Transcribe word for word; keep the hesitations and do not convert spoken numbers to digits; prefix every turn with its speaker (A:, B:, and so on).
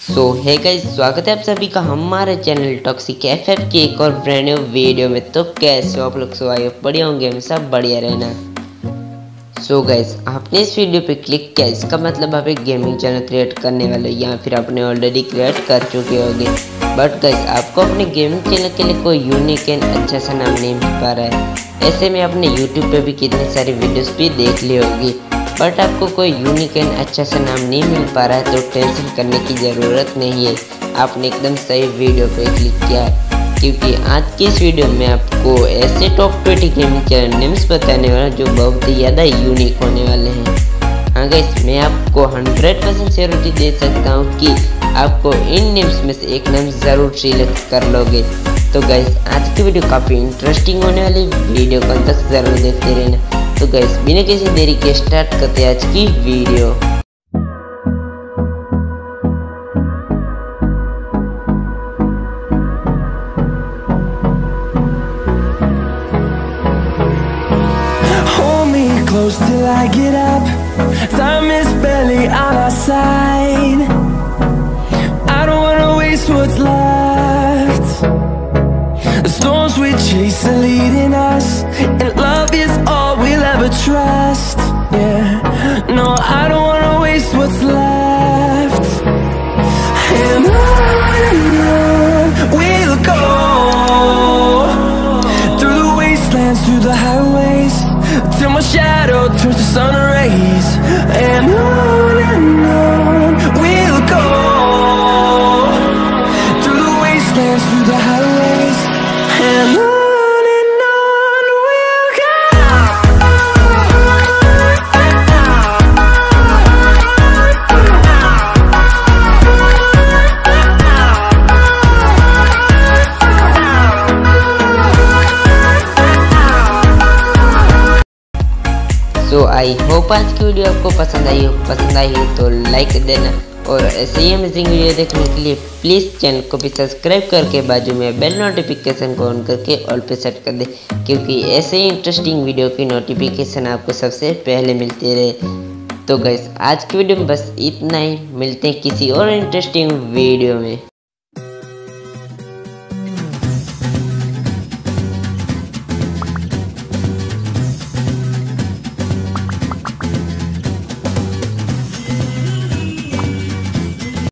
A: सो है गाइस, स्वागत है आप सभी का हमारे चैनल टॉक्सिक एफएफ की एक और ब्रांड न्यू वीडियो में। तो कैसे हो आप लोग? सो आए बढ़िया होंगे, हमेशा बढ़िया रहना। सो गाइस, आपने इस वीडियो पे क्लिक किया, इसका मतलब आप एक गेमिंग चैनल क्रिएट करने वाले हो या फिर आपने ऑलरेडी क्रिएट कर चुके होंगे। बट गाइस, आपको अपने गेमिंग चैनल के लिए कोई यूनिक एंड अच्छा सा नाम नहीं मिल पा रहा है। ऐसे में आपने यूट्यूब पे भी कितनी सारी वीडियोस भी देख ली होगी, बट आपको कोई यूनिक एंड अच्छा सा नाम नहीं मिल पा रहा है, तो टेंशन करने की ज़रूरत नहीं है। आपने एकदम सही वीडियो पे क्लिक किया है, क्योंकि आज की इस वीडियो में आपको ऐसे top twenty gaming channel names बताने वाला जो बहुत ही ज़्यादा यूनिक होने वाले हैं। हाँ गाइस, मैं आपको हंड्रेड परसेंट श्योरिटी दे सकता हूँ कि आपको इन नेम्स में से एक नाम ज़रूर सिलेक्ट कर लोगे। तो गाइस, आज की वीडियो काफ़ी इंटरेस्टिंग होने वाली, वीडियो को अंत तक ज़रूर देखते रहना। तो गाइस, बिना किसी देरी के स्टार्ट करते हैं आज की video.
B: Hold me close till I get up. Time is barely on our side. I don't wanna waste what's left. The storms we chase are leading us, and love is all we'll ever trust. Yeah, no, I don't wanna waste what's left. And on and on we'll go, through the wastelands, through the highways, till my shadow turns to sun rays. And on and on we'll go, through the wastelands, through the highways, and on.
A: So I hope आज की video आपको पसंद आई हो। पसंद आई हो तो like देना, और ऐसे ही अमेजिंग वीडियो देखने के लिए प्लीज़ चैनल को भी सब्सक्राइब करके बाजू में बेल नोटिफिकेशन को ऑन करके ऑल पे सेट कर दे, क्योंकि ऐसे ही इंटरेस्टिंग वीडियो की नोटिफिकेशन आपको सबसे पहले मिलती रहे। तो गाइस, आज की वीडियो में बस इतना ही, मिलते हैं किसी और इंटरेस्टिंग वीडियो में।